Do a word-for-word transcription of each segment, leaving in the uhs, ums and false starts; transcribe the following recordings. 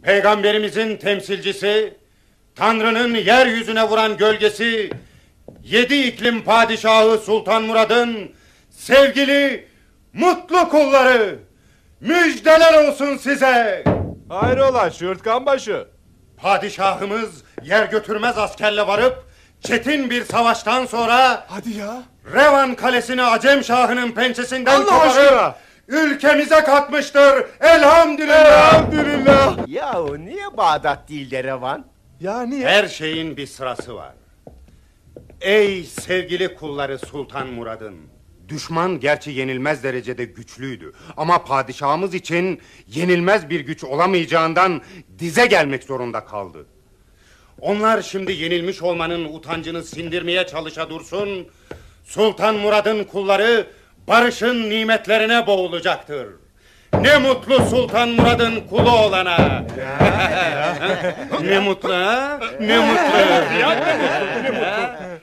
Peygamberimizin temsilcisi, Tanrı'nın yeryüzüne vuran gölgesi, yedi iklim padişahı Sultan Murad'ın sevgili, mutlu kulları, müjdeler olsun size. Hayrola Şırtkanbaşı? Padişahımız yer götürmez askerle varıp çetin bir savaştan sonra hadi ya, Revan Kalesi'ni Acem Şahı'nın pençesinden Allah aşkına ülkemize katmıştır. Elhamdülillah. Elhamdülillah. Yahu niye Bağdat değil de Revan? Ya niye? Her şeyin bir sırası var. Ey sevgili kulları Sultan Murad'ın, düşman gerçi yenilmez derecede güçlüydü ama padişahımız için yenilmez bir güç olamayacağından dize gelmek zorunda kaldı. Onlar şimdi yenilmiş olmanın utancını sindirmeye çalışa dursun, Sultan Murad'ın kulları barışın nimetlerine boğulacaktır. Ne mutlu Sultan Murad'ın kulu olana. Ne mutlu ha? Ne mutlu. Ne mutlu.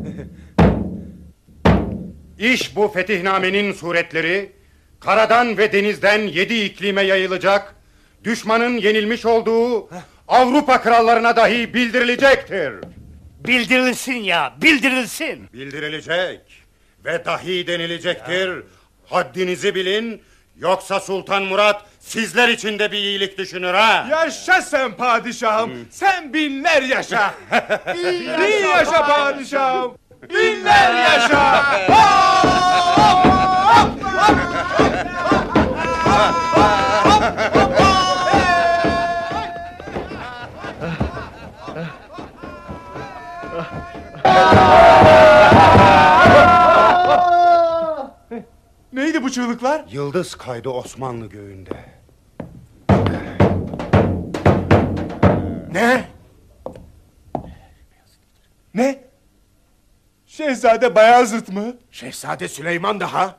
İş bu fetihnamenin suretleri karadan ve denizden yedi iklime yayılacak, düşmanın yenilmiş olduğu Avrupa krallarına dahi bildirilecektir. Bildirilsin ya, bildirilsin. Bildirilecek ve dahi denilecektir. Ya. Haddinizi bilin, yoksa Sultan Murad sizler için de bir iyilik düşünür ha. Yaşa sen padişahım, hmm. sen binler yaşa. Bin yaşa, bin yaşa padişahım. Binler yaşa. Neydi bu çığlıklar? Yıldız kaydı Osmanlı göğünde. Ne? Ne? Şehzade Bayezid mı? Şehzade Süleyman daha.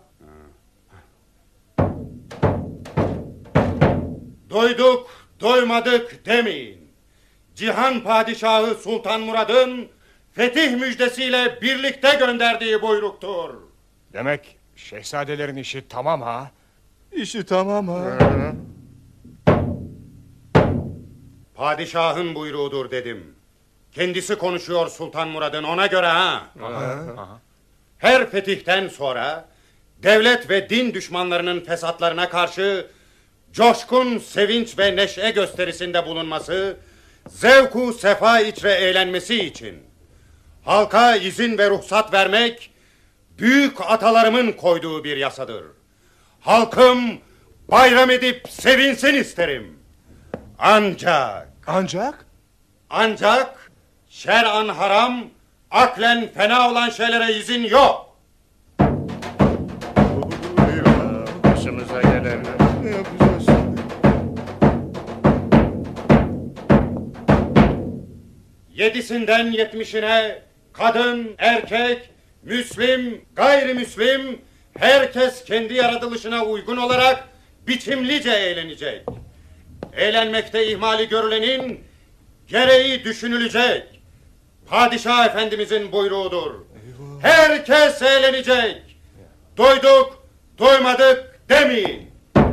Doyduk, doymadık demeyin. Cihan Padişahı Sultan Murad'ın fetih müjdesiyle birlikte gönderdiği buyruktur. Demek şehzadelerin işi tamam ha? İşi tamam ha. Padişahın buyruğudur dedim. Kendisi konuşuyor Sultan Murad'ın, ona göre ha. Aha. Her fetihten sonra devlet ve din düşmanlarının fesatlarına karşı coşkun sevinç ve neşe gösterisinde bulunması, zevku sefa içre eğlenmesi için halka izin ve ruhsat vermek büyük atalarımın koyduğu bir yasadır. Halkım bayram edip sevinsin isterim. Ancak Ancak Ancak şer'an haram, aklen fena olan şeylere izin yok. Başımıza gelenler. Ne yapacağız? Yedisinden yetmişine kadın, erkek, Müslim, gayrimüslim, herkes kendi yaratılışına uygun olarak biçimlice eğlenecek. Eğlenmekte ihmali görülenin gereği düşünülecek. Padişah Efendimizin buyruğudur. Eyvallah. Herkes eğlenecek. Doyduk, doymadık demeyin.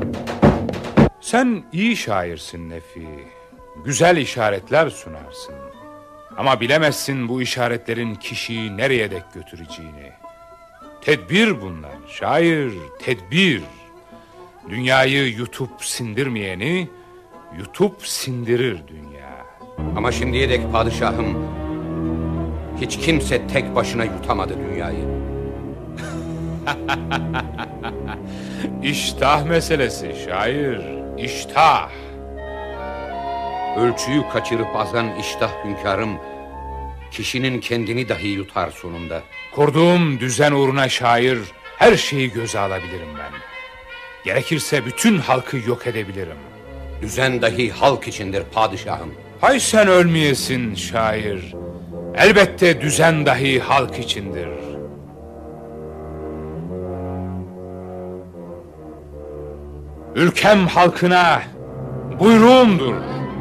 Sen iyi şairsin Nefi. Güzel işaretler sunarsın. Ama bilemezsin bu işaretlerin kişiyi nereye dek götüreceğini. Tedbir bunlar şair, tedbir. Dünyayı yutup sindirmeyeni yutup sindirir dünya. Ama şimdiye dek padişahım, hiç kimse tek başına yutamadı dünyayı. İştah meselesi şair, iştah. Ölçüyü kaçırıp azan iştah hünkârım, kişinin kendini dahi yutar sonunda. Kurduğum düzen uğruna şair, her şeyi göze alabilirim ben. Gerekirse bütün halkı yok edebilirim. Düzen dahi halk içindir padişahım. Hay sen ölmeyesin şair. Elbette düzen dahi halk içindir. Ülkem halkına buyruğumdur.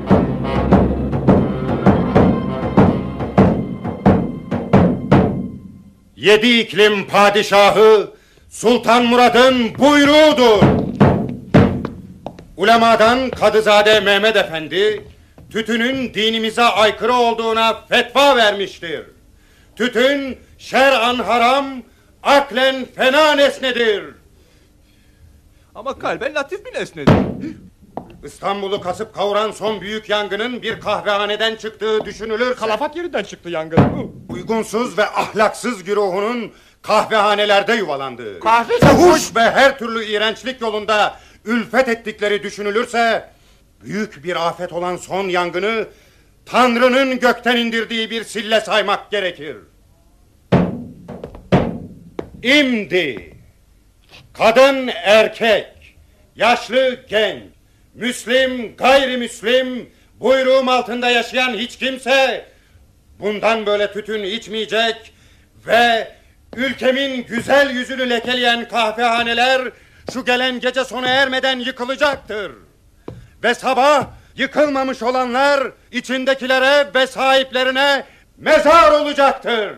Yedi iklim padişahı Sultan Murad'ın buyruğudur. Ulemadan Kadızade Mehmet Efendi tütünün dinimize aykırı olduğuna fetva vermiştir. Tütün şer'an haram, aklen fena nesnedir. Ama kalben latif bir nesnedir. İstanbul'u kasıp kavuran son büyük yangının bir kahvehaneden çıktığı düşünülürse... Kalafat yerinden çıktı yangın. Uygunsuz ve ahlaksız güruhunun kahvehanelerde yuvalandığı... Kahve fuhuş ve her türlü iğrençlik yolunda ülfet ettikleri düşünülürse... büyük bir afet olan son yangını... Tanrı'nın gökten indirdiği bir sille saymak gerekir. İmdi... kadın erkek... yaşlı genç... Müslim, gayrimüslim, buyruğum altında yaşayan hiç kimse bundan böyle tütün içmeyecek ve ülkemin güzel yüzünü lekeleyen kahvehaneler şu gelen gece sona ermeden yıkılacaktır. Ve sabah yıkılmamış olanlar içindekilere ve sahiplerine mezar olacaktır.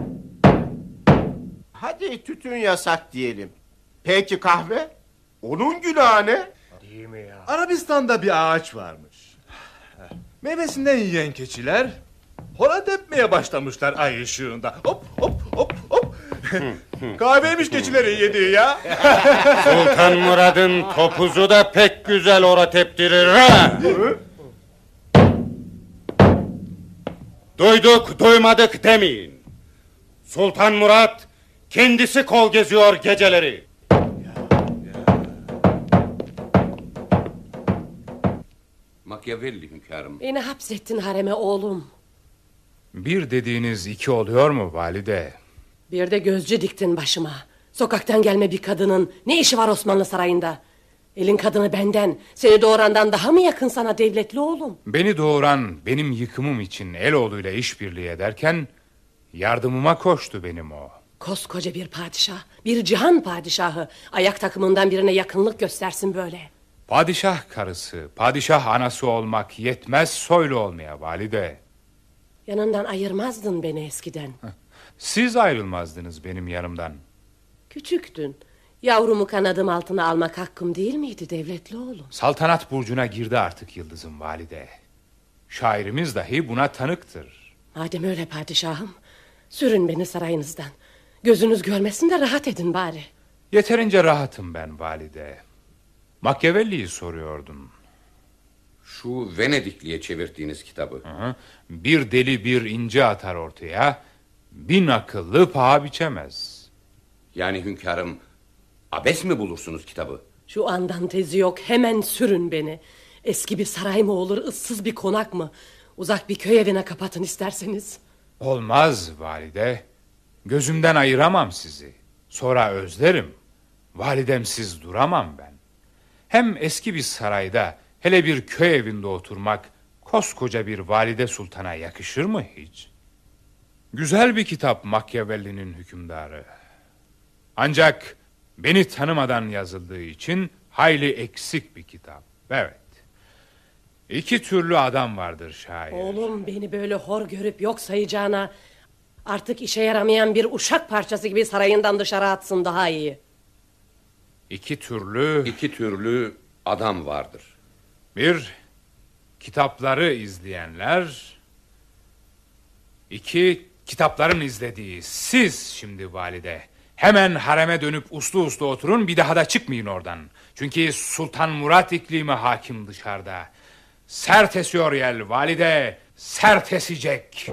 Hadi tütün yasak diyelim. Peki kahve? Onun günahı ne? Değil mi ya? Arabistan'da bir ağaç varmış. Meyvesinden yiyen keçiler hora tepmeye başlamışlar ay ışığında. Hop hop hop hop. Kahveymiş keçileri yediği ya. Sultan Murad'ın topuzu da pek güzel ora teptirir ha. Duyduk duymadık demeyin. Sultan Murad kendisi kol geziyor geceleri. Machiavelli hünkârım. Beni hapsettin hareme oğlum. Bir dediğiniz iki oluyor mu valide? Bir de gözcü diktin başıma. Sokaktan gelme bir kadının ne işi var Osmanlı sarayında? Elin kadını benden, seni doğurandan daha mı yakın sana devletli oğlum? Beni doğuran benim yıkımım için Eloğlu'yla işbirliği ederken yardımıma koştu benim o. Koskoca bir padişah, bir cihan padişahı ayak takımından birine yakınlık göstersin böyle. Padişah karısı, padişah anası olmak yetmez soylu olmaya valide. Yanından ayırmazdın beni eskiden. Siz ayrılmazdınız benim yanımdan. Küçüktün. Yavrumu kanadım altına almak hakkım değil miydi devletli oğlum? Saltanat burcuna girdi artık yıldızım valide. Şairimiz dahi buna tanıktır. Madem öyle padişahım, sürün beni sarayınızdan. Gözünüz görmesin de rahat edin bari. Yeterince rahatım ben valide. Machiavelli'yi soruyordun. Şu Venedikli'ye çevirdiğiniz kitabı. Hı hı. Bir deli bir ince atar ortaya, bin akıllı paha biçemez. Yani hünkârım, abes mi bulursunuz kitabı? Şu andan tezi yok, hemen sürün beni. Eski bir saray mı olur, ıssız bir konak mı? Uzak bir köy evine kapatın isterseniz. Olmaz valide. Gözümden ayıramam sizi. Sonra özlerim. Validemsiz duramam ben. Hem eski bir sarayda, hele bir köy evinde oturmak koskoca bir valide sultana yakışır mı hiç? Güzel bir kitap Machiavelli'nin hükümdarı. Ancak beni tanımadan yazıldığı için hayli eksik bir kitap. Evet. İki türlü adam vardır şair. Oğlum beni böyle hor görüp yok sayacağına artık işe yaramayan bir uşak parçası gibi sarayından dışarı atsın daha iyi. İki türlü... İki türlü adam vardır. Bir, kitapları izleyenler. İki, kitapların izlediği siz şimdi valide. Hemen hareme dönüp uslu uslu oturun, bir daha da çıkmayın oradan. Çünkü Sultan Murat iklimi hakim dışarıda. Sert esiyor yel valide, sert esecek.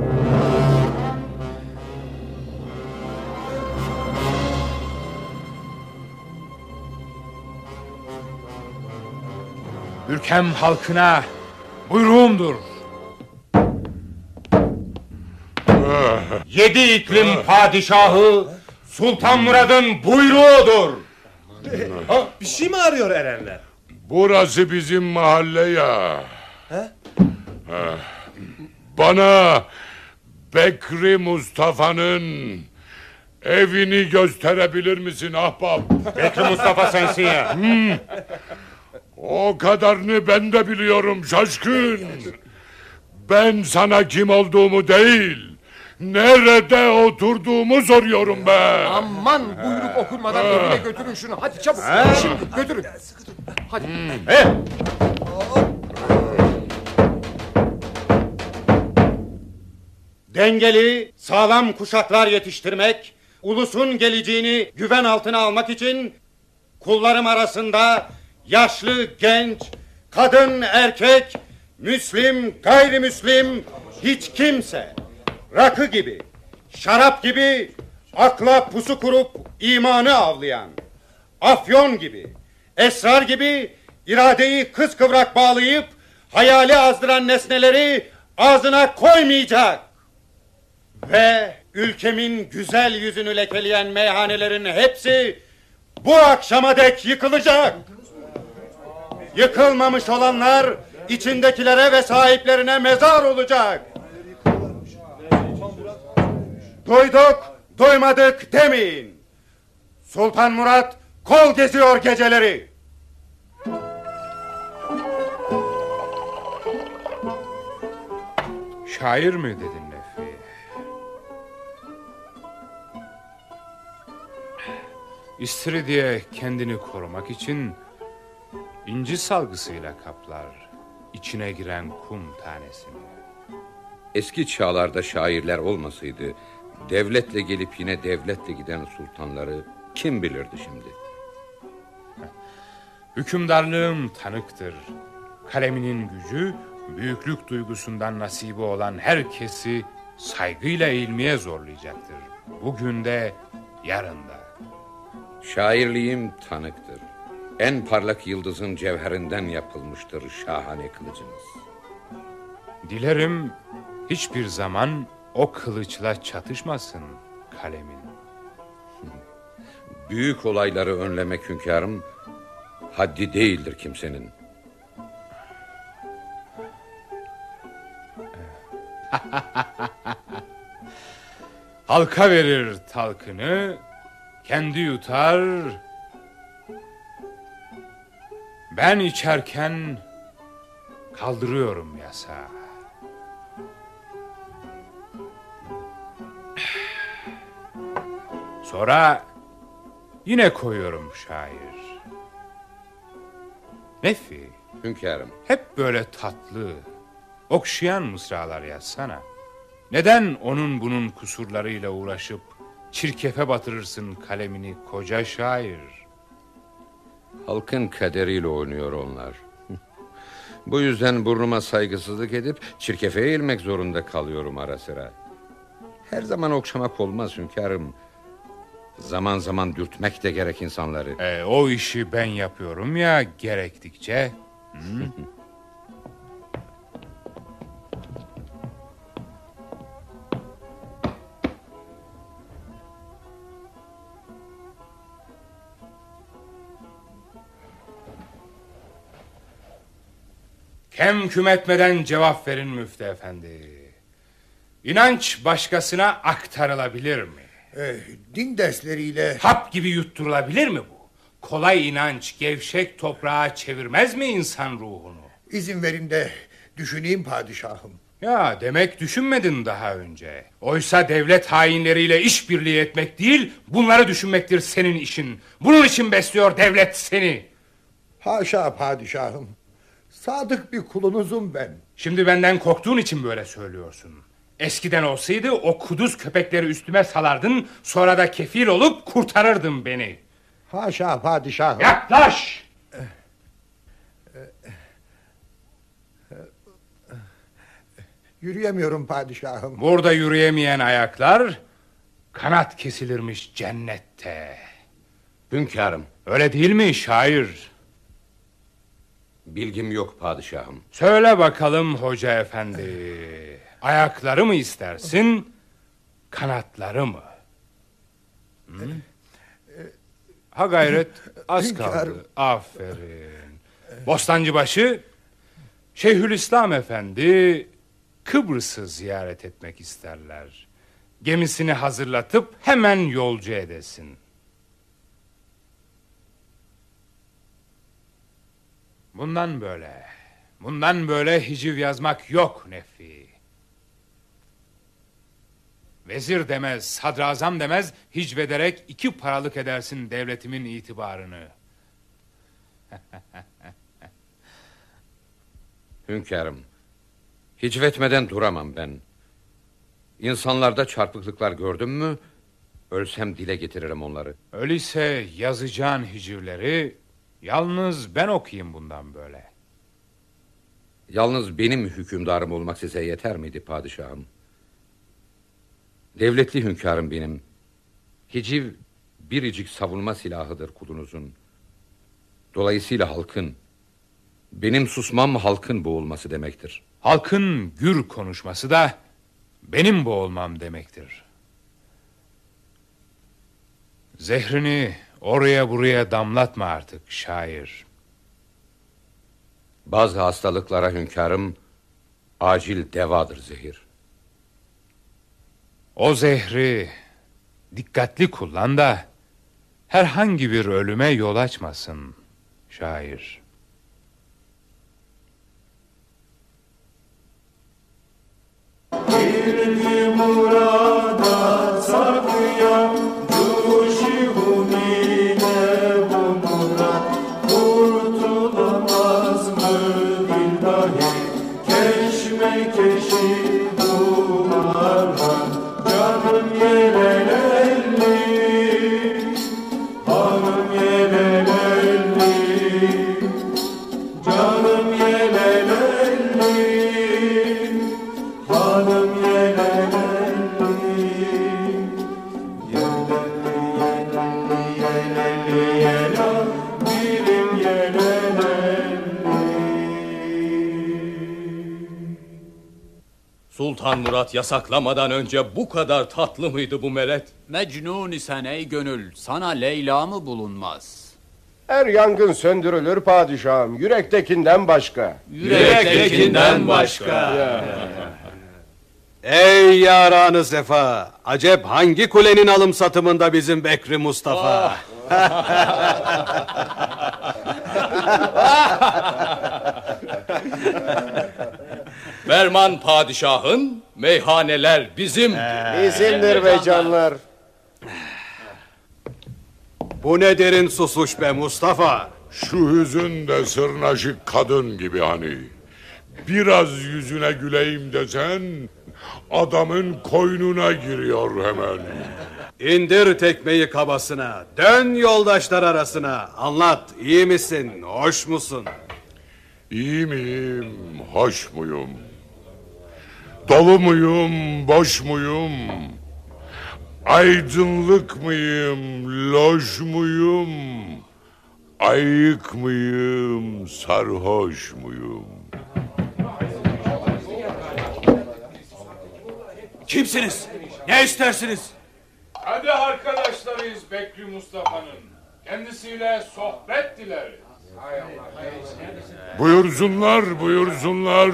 Ülkem halkına buyruğumdur. Yedi iklim padişahı Sultan Murad'ın buyruğudur. Bir şey mi arıyor erenler? Burası bizim mahalle ya. He? Bana Bekri Mustafa'nın evini gösterebilir misin ahbap? Bekri Mustafa sensin ya. Hmm. O kadarını ben de biliyorum şaşkın. Ben sana kim olduğumu değil, nerede oturduğumu soruyorum be. Aman buyruk okunmadan evine götürün şunu. Hadi çabuk. Şimdi götürün. Hadi. Hmm. He. Dengeli, sağlam kuşaklar yetiştirmek, ulusun geleceğini güven altına almak için kullarım arasında yaşlı, genç, kadın, erkek, Müslim, gayrimüslim hiç kimse rakı gibi, şarap gibi akla pusu kurup imanı avlayan, afyon gibi, esrar gibi iradeyi kıskıvrak bağlayıp hayali azdıran nesneleri ağzına koymayacak. Ve ülkemin güzel yüzünü lekeleyen meyhanelerin hepsi bu akşama dek yıkılacak. Yıkılmamış olanlar içindekilere ve sahiplerine mezar olacak. Duyduk, duymadık demeyin. Sultan Murat kol geziyor geceleri. Şair mi dedin Nefi? İstiridye kendini korumak için inci salgısıyla kaplar içine giren kum tanesini. Eski çağlarda şairler olmasaydı devletle gelip yine devletle giden sultanları kim bilirdi şimdi? Hükümdarlığım tanıktır. Kaleminin gücü büyüklük duygusundan nasibi olan herkesi saygıyla eğilmeye zorlayacaktır. Bugün de yarın da. Şairliğim tanıktır. En parlak yıldızın cevherinden yapılmıştır şahane kılıcınız. Dilerim hiçbir zaman o kılıçla çatışmasın kalemin. Büyük olayları önlemek hünkârım haddi değildir kimsenin. Halka verir talkını, kendi yutar. Ben içerken kaldırıyorum yasağı. Sonra yine koyuyorum şair. Nefi, Hünkârım, hep böyle tatlı, okşayan mısralar yazsana. Neden onun bunun kusurlarıyla uğraşıp çirkefe batırırsın kalemini koca şair? halkın kaderiyle oynuyor onlar. Bu yüzden burnuma saygısızlık edip çirkefeye eğilmek zorunda kalıyorum ara sıra. Her zaman okşamak olmaz hünkârım. Zaman zaman dürtmek de gerek insanları. E, o işi ben yapıyorum ya gerektikçe. Hı? Kem küm etmeden cevap verin müftü efendi. İnanç başkasına aktarılabilir mi? Eh, din dersleriyle... Hap gibi yutturulabilir mi bu? Kolay inanç gevşek toprağa çevirmez mi insan ruhunu? İzin verin de düşüneyim padişahım. Ya demek düşünmedin daha önce. Oysa devlet hainleriyle işbirliği etmek değil, bunları düşünmektir senin işin. Bunun için besliyor devlet seni. Haşa padişahım. Sadık bir kulunuzum ben. Şimdi benden korktuğun için böyle söylüyorsun. Eskiden olsaydı o kuduz köpekleri üstüme salardın, sonra da kefil olup kurtarırdın beni. Haşa padişahım. Yaklaş! Yürüyemiyorum padişahım. Burada yürüyemeyen ayaklar kanat kesilirmiş cennette. Hünkârım, Öyle değil mi şair? bilgim yok padişahım. Söyle bakalım hoca efendi. Ayakları mı istersin, kanatları mı? Hı? Ha gayret, az kaldı. Aferin. Bostancıbaşı, Şeyhülislam Efendi Kıbrıs'ı ziyaret etmek isterler. Gemisini hazırlatıp hemen yolcu edesin. Bundan böyle, bundan böyle hiciv yazmak yok Nefi. Vezir demez, sadrazam demez, hicvederek iki paralık edersin devletimin itibarını. Hünkârım, hicvetmeden duramam ben. İnsanlarda çarpıklıklar gördüm mü, ölsem dile getiririm onları. Öyleyse yazacağın hicivleri yalnız ben okuyayım bundan böyle. Yalnız benim hükümdarım olmak size yeter miydi padişahım? Devletli hünkârım benim. Hiciv biricik savunma silahıdır kulunuzun. Dolayısıyla halkın, benim susmam halkın boğulması demektir. Halkın gür konuşması da benim boğulmam demektir. Zehrini oraya buraya damlatma artık şair. Bazı hastalıklara hünkârım acil devadır zehir. O zehri dikkatli kullan da herhangi bir ölüme yol açmasın şair. Girdi murada sakıya cuşi humine bu murat kurtulamaz mı dil dahi keşmekeşi duvardan canım yelelelli hanım yelelelli canım yelelelli hanım yelelelli yelelli yelelli yelel dilim yelelelli. Sultan Murat yasaklamadan önce bu kadar tatlı mıydı bu meret? Mecnun isen ey gönül, sana Leyla mı bulunmaz? Her yangın söndürülür padişahım, yürektekinden başka. Yürektekinden başka. Ey yaranı sefa, acep hangi kulenin alım satımında bizim Bekri Mustafa? Ferman padişahın, meyhaneler bizim. Bizimdir be canlar. Bu ne derin susuş be Mustafa? Şu hüzün de sırnaşık kadın gibi hani. Biraz yüzüne güleyim desen adamın koynuna giriyor hemen. İndir tekmeyi kabasına, dön yoldaşlar arasına. Anlat, iyi misin, hoş musun? İyi miyim, hoş muyum? Dolu muyum, boş muyum? Aydınlık mıyım, loş muyum? Ayık mıyım, sarhoş muyum? Kimsiniz? Ne istersiniz? Hadi arkadaşlarıyız Bekri Mustafa'nın. Kendisiyle sohbet dileriz. Buyursunlar, buyursunlar.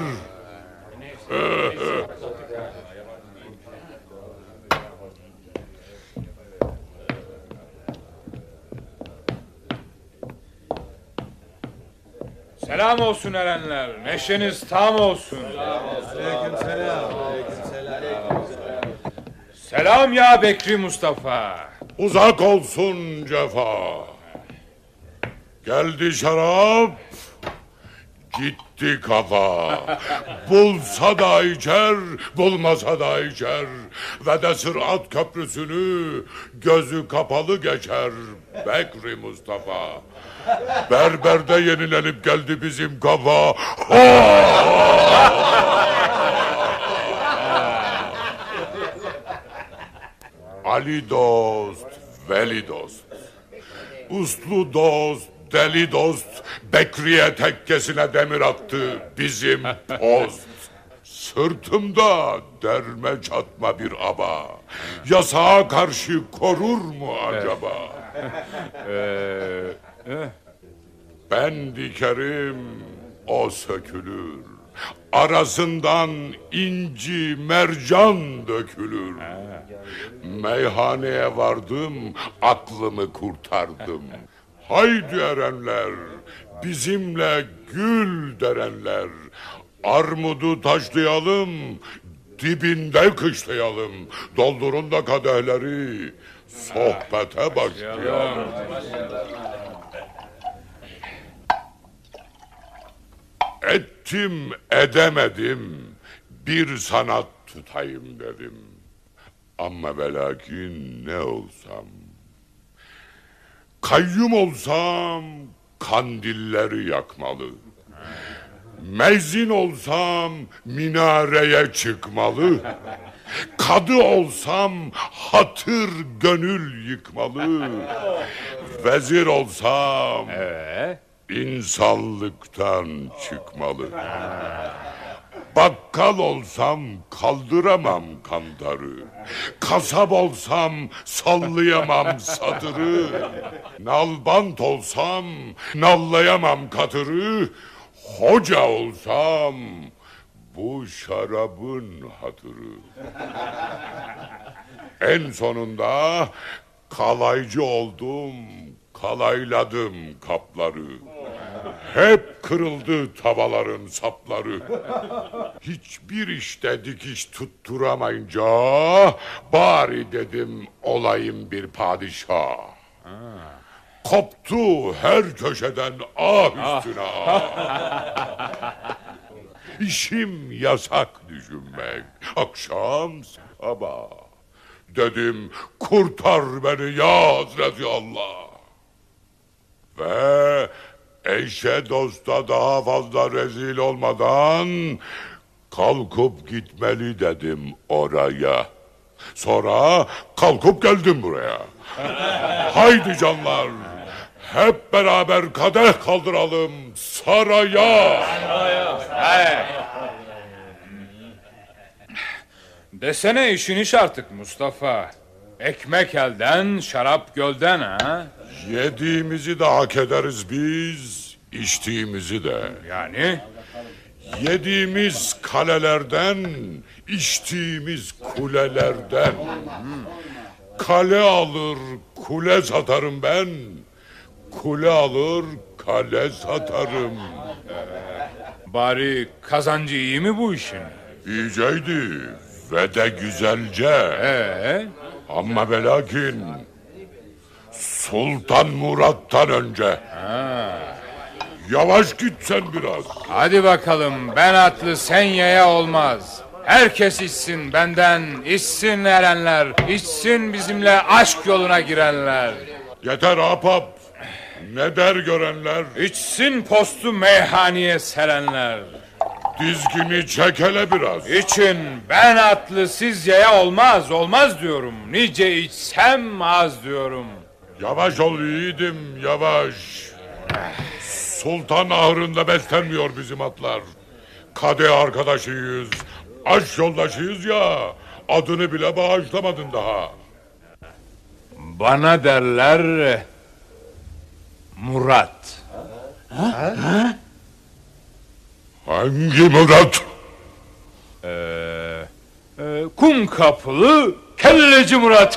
Selam olsun erenler. Neşeniz tam olsun. Aleykümselam. Selam ya Bekri Mustafa. Uzak olsun cefa. Geldi şarap, gitti kafa. Bulsa da içer, bulmasa da içer. Ve de Sırat Köprüsü'nü gözü kapalı geçer Bekri Mustafa. Berberde yenilenip geldi bizim kafa. Ali dost, veli dost. Uslu dost, deli dost. Bekriye tekkesine demir attı bizim post. Sırtımda derme çatma bir aba. Yasağa karşı korur mu acaba? Ben dikerim, o sökülür. Arasından inci mercan dökülür. Meyhaneye vardım, aklımı kurtardım. Haydi erenler, bizimle gül derenler. Armudu taşlayalım, dibinde kışlayalım. Doldurun da kadehleri, sohbete başlayalım. Ettim edemedim, bir sanat tutayım dedim. Ama ve lakin ne olsam, kayyum olsam kandilleri yakmalı. Mezzin olsam minareye çıkmalı. Kadı olsam hatır gönül yıkmalı. Vezir olsam evet. insanlıktan çıkmalı. Bakkal olsam kaldıramam kantarı. Kasap olsam sallayamam satırı. Nalbant olsam nallayamam katırı. Hoca olsam bu şarabın hatırı. En sonunda kalaycı oldum, kalayladım kapları. Hep kırıldı tavaların sapları. Hiçbir işte dikiş tutturamayınca bari dedim olayım bir padişah. Ha. Koptu her köşeden ah üstüne ah. İşim yasak düşünmek, akşam sabah. Dedim kurtar beni ya Hazreti Allah. Ve eşe dosta daha fazla rezil olmadan kalkıp gitmeli dedim oraya. Sonra kalkıp geldim buraya. Haydi canlar, hep beraber kadeh kaldıralım saraya. Hey. Desene işin iş artık Mustafa. Ekmek elden, şarap gölden ha? Yediğimizi de hak ederiz biz, içtiğimizi de. Yani? Yediğimiz kalelerden, içtiğimiz kulelerden. Kale alır, kule satarım ben. Kule alır, kale satarım. Bari kazancı iyi mi bu işin? İyiceydi ve de güzelce. Ee? Ama ve lakin Sultan Murat'tan önce. Ha. Yavaş git sen biraz. Hadi bakalım, ben atlı sen yaya olmaz. Herkes içsin benden, içsin erenler, içsin bizimle aşk yoluna girenler. Yeter ahbap, ne der görenler? İçsin postu meyhaneye serenler. Dizgini çek hele biraz. İçin, ben atlı siz yaya olmaz, olmaz diyorum. Nice içsem az diyorum. Yavaş ol yiğidim, yavaş. Sultan ahırında beslenmiyor bizim atlar. Kadeh arkadaşıyız, aşk yoldaşıyız ya. Adını bile bağışlamadın daha. Bana derler Murat. Ha? Ha? Hangi Murat? Ee, e, kum kapılı kelleci Murat.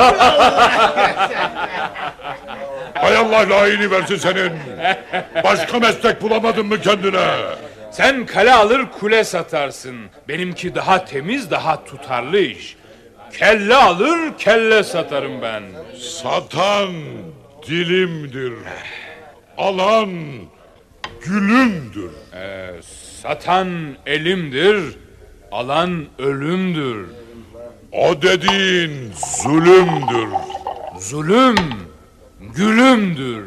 Hay Allah layığını versin senin. Başka meslek bulamadın mı kendine? Sen kale alır kule satarsın. Benimki daha temiz, daha tutarlı iş. Kelle alır kelle satarım ben. Satan dilimdir. Alan gülümdür. Ee, satan elimdir, alan ölümdür. O dediğin zulümdür. Zulüm gülümdür.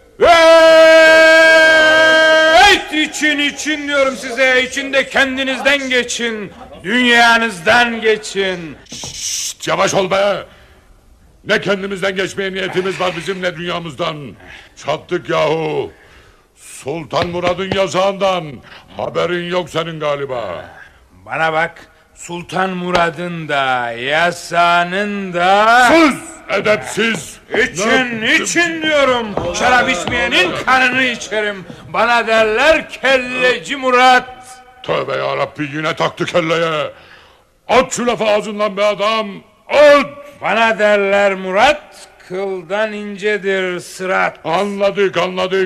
Evet, için için diyorum size, içinde kendinizden geçin, dünyanızdan geçin. Şşt, yavaş ol be. Ne kendimizden geçmeye niyetimiz var bizim ne dünyamızdan. Çattık yahu. Sultan Murad'ın yazağından haberin yok senin galiba. Bana bak, Sultan Murad'ın da yasağının da... Sus edepsiz. İçin ne? için diyorum. Şarap içmeyenin kanını içerim. Bana derler kelleci Murat. Tövbe yarabbi, yine taktı kelleye. At şu lafı ağzından be adam. At. Bana derler Murat, kıldan incedir sırat. Anladık anladık.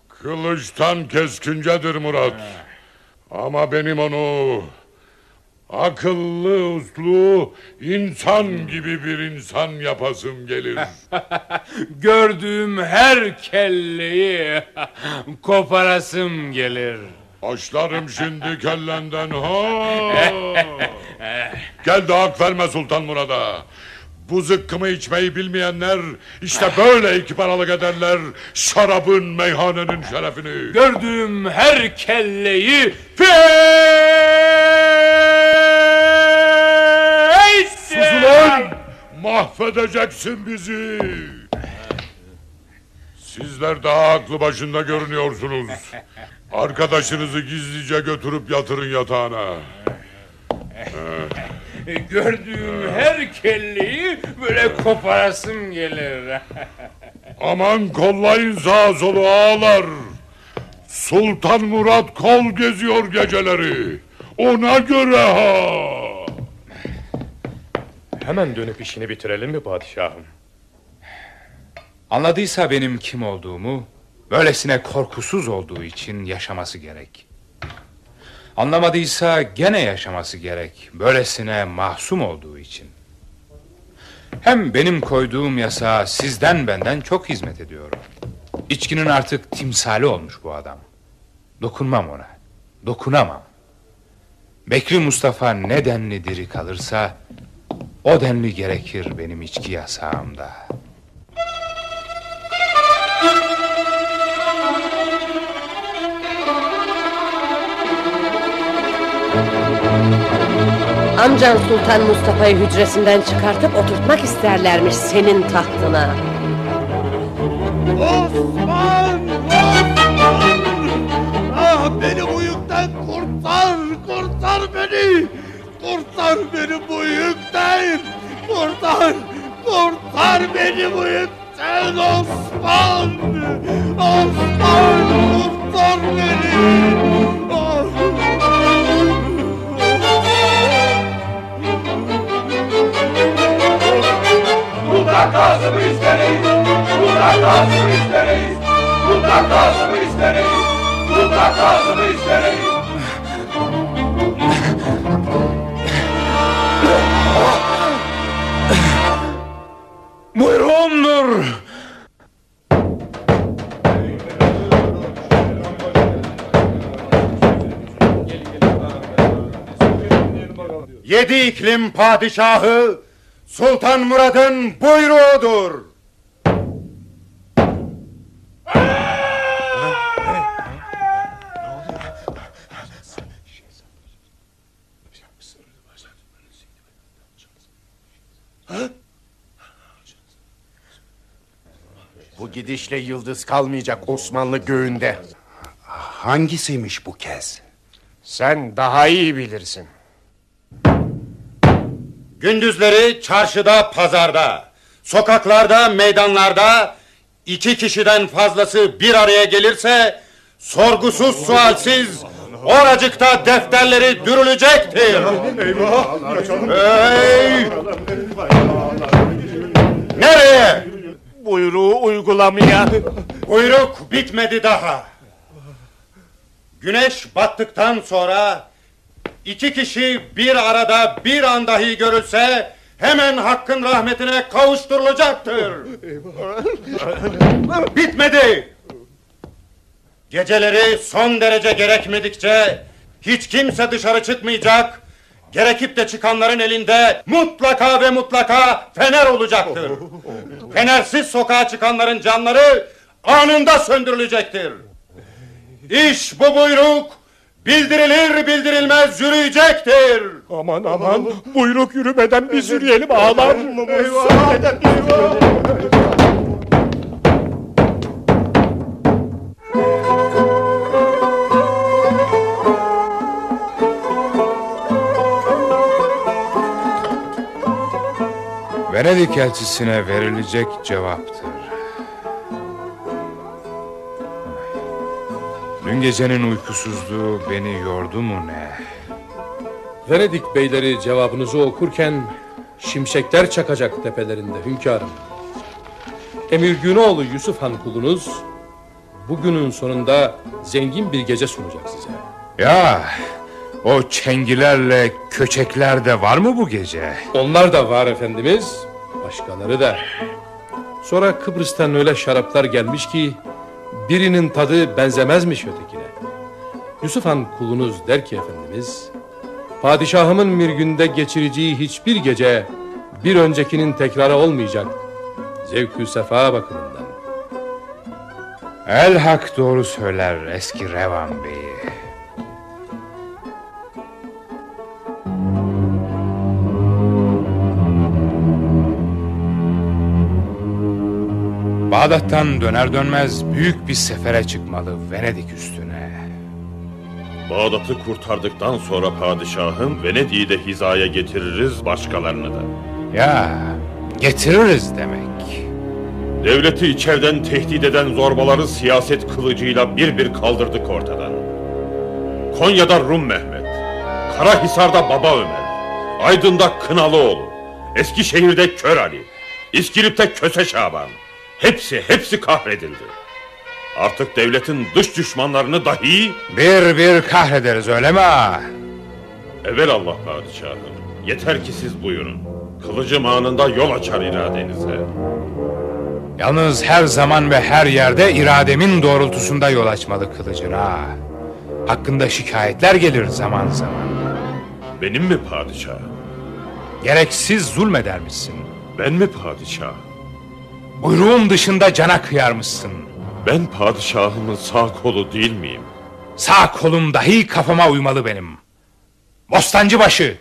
Kılıçtan keskincedir Murat. Ama benim onu Akıllı, uslu, insan gibi bir insan yapasım gelir. Gördüğüm her kelleyi koparasım gelir. Başlarım şimdi kellenden ha. Gel de hak verme Sultan Murad'a. Bu zıkkımı içmeyi bilmeyenler işte böyle iki paralık ederler şarabın, meyhanenin şerefini. Gördüğüm her kelleyi pe Sus ulan! Mahvedeceksin bizi. Sizler daha aklı başında görünüyorsunuz. Arkadaşınızı gizlice götürüp yatırın yatağına. Gördüğüm her kelleyi böyle koparasım gelir. Aman kollayın sağa solu ağalar. Sultan Murat kol geziyor geceleri. Ona göre ha. Hemen dönüp işini bitirelim mi padişahım? Anladıysa benim kim olduğumu, böylesine korkusuz olduğu için yaşaması gerek. Anlamadıysa gene yaşaması gerek, böylesine mahzum olduğu için. Hem benim koyduğum yasağa sizden benden çok hizmet ediyorum. İçkinin artık timsali olmuş bu adam. Dokunmam ona, dokunamam. Bekri Mustafa ne denli diri kalırsa o denli gerekir benim içki yasağımda. Amcan Sultan Mustafa'yı hücresinden çıkartıp oturtmak isterlermiş senin tahtına. Osman! Osman! Ah beni bu yükten kurtar! Kurtar beni! Kurtar beni bu yükten! Kurtar! Kurtar beni bu yükten Osman! Osman! Kurtar beni! Ah! Mutlakasını isteriz, mutlakasını isteriz, mutlakasını isteriz, mutlakasını isteriz. Buyurundur. Yedi iklim padişahı Sultan Murad'ın buyruğudur. Bu gidişle yıldız kalmayacak Osmanlı göğünde. Hangisiymiş bu kez? Sen daha iyi bilirsin. Gündüzleri çarşıda, pazarda, sokaklarda, meydanlarda iki kişiden fazlası bir araya gelirse sorgusuz sualsiz oracıkta defterleri dürülecektir. Hey! Nereye? Buyruğu uygulamaya. Buyruk bitmedi daha. Güneş battıktan sonra İki kişi bir arada bir an dahi görülse hemen Hakk'ın rahmetine kavuşturulacaktır. Bitmedi. Geceleri son derece gerekmedikçe hiç kimse dışarı çıkmayacak. Gerekip de çıkanların elinde mutlaka ve mutlaka fener olacaktır. Fenersiz sokağa çıkanların canları anında söndürülecektir. İş bu buyruk bildirilir bildirilmez yürüyecektir. Aman aman buyruk yürümeden biz yürüyelim ağalar. Eyvah. Eyvah. Venedik elçisine verilecek cevaptır. Dün gecenin uykusuzluğu beni yordu mu ne? Venedik beyleri cevabınızı okurken şimşekler çakacak tepelerinde hünkârım. Emir Günoğlu Yusuf Han kulunuz bugünün sonunda zengin bir gece sunacak size. Ya O çengilerle köçekler de var mı bu gece? Onlar da var efendimiz. Başkaları da. Sonra Kıbrıs'tan öyle şaraplar gelmiş ki birinin tadı benzemezmiş ötekine. Yusuf Han kulunuz der ki efendimiz, padişahımın bir günde geçireceği hiçbir gece bir öncekinin tekrarı olmayacak. Zevk-ü sefa bakımından. El hak doğru söyler eski Revan Bey'i. Bağdat'tan döner dönmez büyük bir sefere çıkmalı Venedik üstüne. Bağdat'ı kurtardıktan sonra padişahım Venedik'i de hizaya getiririz, başkalarını da. Ya getiririz demek. Devleti içeriden tehdit eden zorbaları siyaset kılıcıyla bir bir kaldırdık ortadan. Konya'da Rum Mehmet, Karahisar'da Baba Ömer, Aydın'da Kınalıoğlu, Eskişehir'de Kör Ali, İskilip'te Köse Şaban. Hepsi, hepsi kahredildi. Artık devletin dış düşmanlarını dahi... Bir bir kahrederiz öyle mi ağa? Evelallah padişahım. Yeter ki siz buyurun. Kılıcım anında yol açar iradenize. Yalnız her zaman ve her yerde irademin doğrultusunda yol açmalı kılıcına. Hakkında şikayetler gelir zaman zaman. Benim mi padişahım? Gereksiz zulmeder misin? Ben mi padişahım? Buyruğum dışında cana kıyarmışsın. Ben padişahımın sağ kolu değil miyim? Sağ kolum dahi kafama uymalı benim. Bostancıbaşı!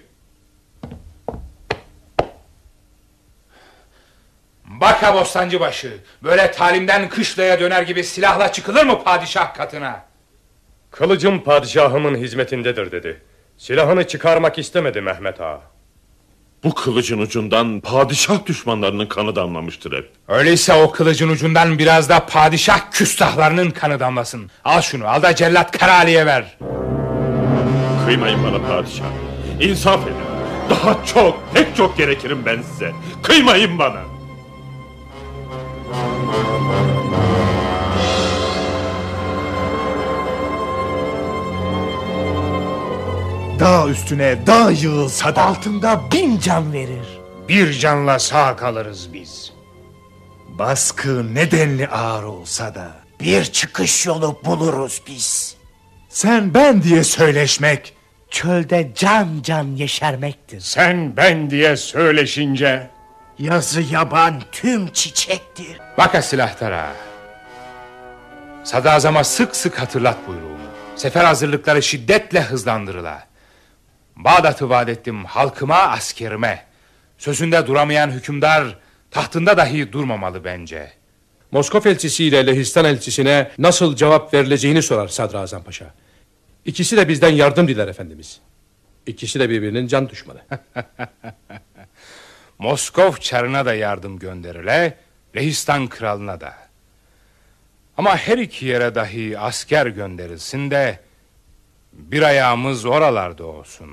Baka Bostancıbaşı, böyle talimden kışlaya döner gibi silahla çıkılır mı padişah katına? Kılıcım padişahımın hizmetindedir dedi. Silahını çıkarmak istemedi Mehmet Ağa. Bu kılıcın ucundan padişah düşmanlarının kanı damlamıştır hep. Öyleyse o kılıcın ucundan biraz da padişah küstahlarının kanı damlasın. Al şunu, al da cellat Karali'ye ver. Kıymayın bana padişah. İnsaf edin. Daha çok, pek çok gerekirim ben size. Kıymayın bana. Dağ üstüne dağ yığılsa da altında bin can verir. Bir canla sağ kalırız biz. Baskı nedenli ağır olsa da bir çıkış yolu buluruz biz. Sen ben diye söyleşmek çölde can can yeşermektir. Sen ben diye söyleşince yazı yaban tüm çiçektir. Baka silahtara. Sadrazama sık sık hatırlat buyruğumu. Sefer hazırlıkları şiddetle hızlandırıla. Bağdat'ı vaat ettim halkıma, askerime. Sözünde duramayan hükümdar tahtında dahi durmamalı bence. Moskov elçisiyle Lehistan elçisine nasıl cevap verileceğini sorar Sadrazam Paşa. İkisi de bizden yardım diler efendimiz. İkisi de birbirinin can düşmanı. Moskov çarına da yardım gönderile, Lehistan kralına da. Ama her iki yere dahi asker gönderilsin de bir ayağımız oralarda olsun.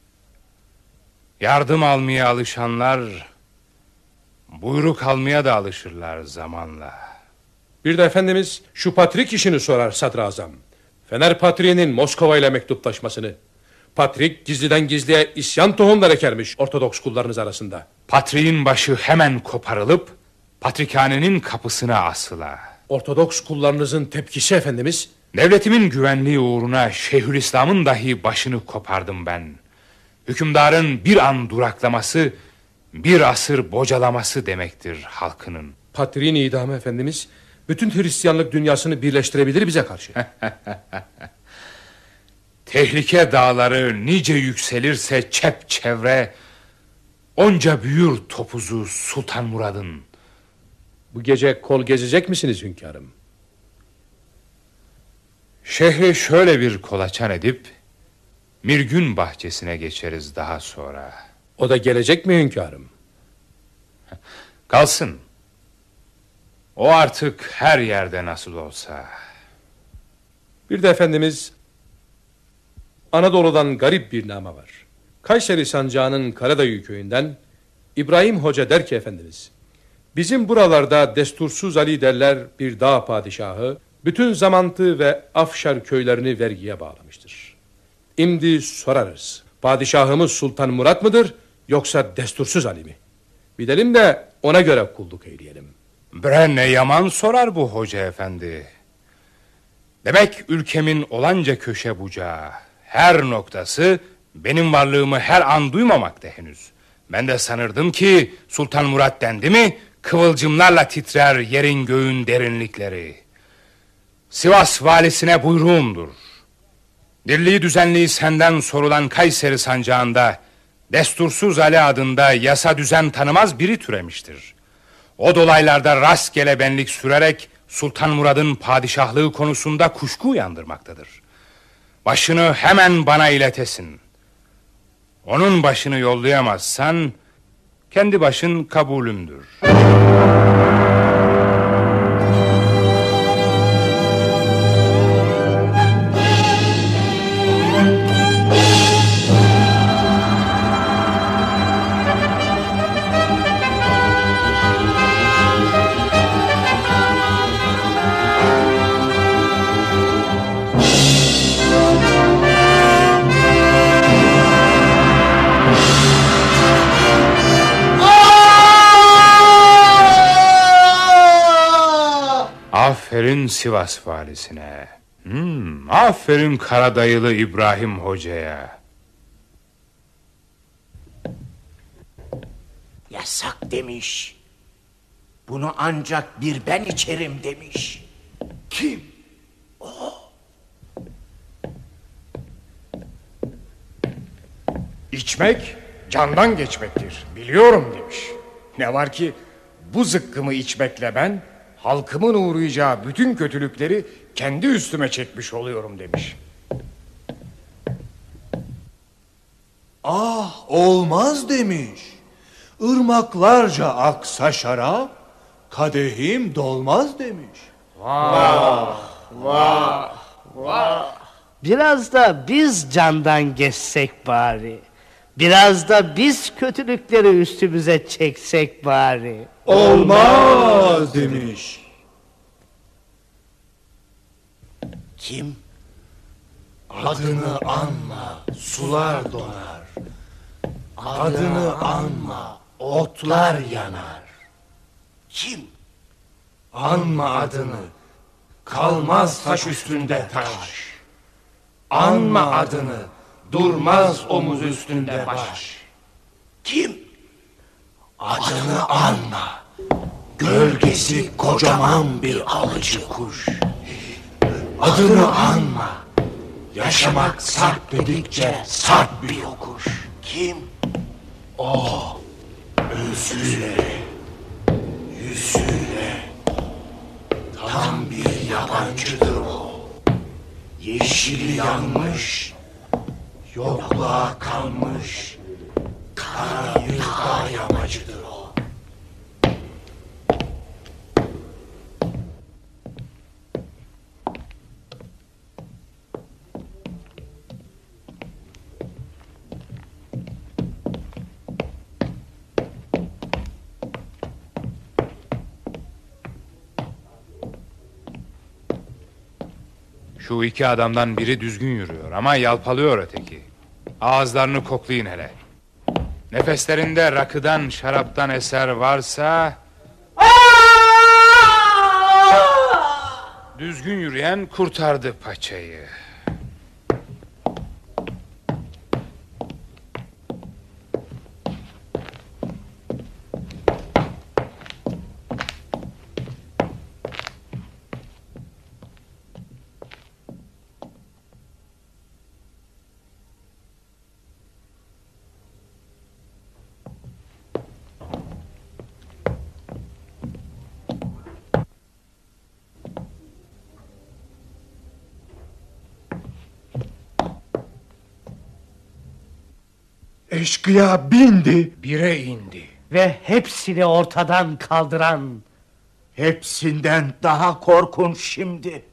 Yardım almaya alışanlar buyruk almaya da alışırlar zamanla. Bir de efendimiz şu Patrik işini sorar Sadrazam. Fener Patriğinin Moskova ile mektuplaşmasını. Patrik gizliden gizliye isyan tohumları ekermiş Ortodoks kullarınız arasında. Patriğin başı hemen koparılıp Patrikhanenin kapısına asıla. Ortodoks kullarınızın tepkisi efendimiz? Devletimin güvenliği uğruna Şeyhülislam'ın dahi başını kopardım ben. Hükümdarın bir an duraklaması, bir asır bocalaması demektir halkının. Patriğin idamı efendimiz, bütün Hristiyanlık dünyasını birleştirebilir bize karşı. Tehlike dağları nice yükselirse çepçevre, onca büyür topuzu Sultan Murad'ın. Bu gece kol gezecek misiniz hünkârım? Şehri şöyle bir kolaçan edip Mirgün bahçesine geçeriz daha sonra. O da gelecek mi hünkârım? Kalsın. O artık her yerde nasıl olsa. Bir de efendimiz, Anadolu'dan garip bir nama var. Kayseri sancağının Karadayı köyünden İbrahim Hoca der ki efendimiz, bizim buralarda Destursuz Ali derler bir dağ padişahı bütün Zamantı ve Afşar köylerini vergiye bağlamıştır. İmdi sorarız. Padişahımız Sultan Murat mıdır yoksa destursuz Ali mi? Bilelim de ona göre kulluk eyleyelim. Bre ne yaman sorar bu hoca efendi. Demek ülkemin olanca köşe bucağı, her noktası benim varlığımı her an duymamakta henüz. Ben de sanırdım ki Sultan Murat dendi mi kıvılcımlarla titrer yerin göğün derinlikleri. Sivas valisine buyruğumdur. Dirliği düzenliği senden sorulan Kayseri sancağında Destursuz Ali adında yasa düzen tanımaz biri türemiştir. O dolaylarda rastgele benlik sürerek Sultan Murad'ın padişahlığı konusunda kuşku uyandırmaktadır. Başını hemen bana iletesin. Onun başını yollayamazsan kendi başın kabulümdür. Aferin Sivas valisine. Hmm, aferin Karadayılı İbrahim Hoca'ya. Yasak demiş. Bunu ancak bir ben içerim demiş. Kim? O. İçmek candan geçmektir. Biliyorum demiş. Ne var ki bu zıkkımı içmekle ben halkımın uğrayacağı bütün kötülükleri kendi üstüme çekmiş oluyorum demiş. Ah olmaz demiş. Irmaklarca aksa şarap, kadehim dolmaz demiş. Vah, vah, vah. Biraz da biz candan geçsek bari. Biraz da biz kötülükleri üstümüze çeksek bari. Olmaz demiş. Kim? Adını anma, sular donar. Adını anma, otlar yanar. Kim? Anma adını, kalmaz taş üstünde taş. Anma adını, durmaz omuz üstünde baş. Kim? Adını anma, gölgesi kocaman bir alıcı kuş. Adını anma, yaşamak sarp dedikçe sarp bir yokuş. Kim? O, özüyle, yüzüyle, tam bir yabancıdır o. Yeşili yanmış, yokluğa kalmış, kara bir dağ yamacıdır o. Şu iki adamdan biri düzgün yürüyor ama yalpalıyor öteki. Ağızlarını koklayın hele. Nefeslerinde rakıdan, şaraptan eser varsa... Düzgün yürüyen kurtardı paçayı. Eşkıya bindi. Bire indi. Ve hepsini ortadan kaldıran. Hepsinden daha korkunç şimdi.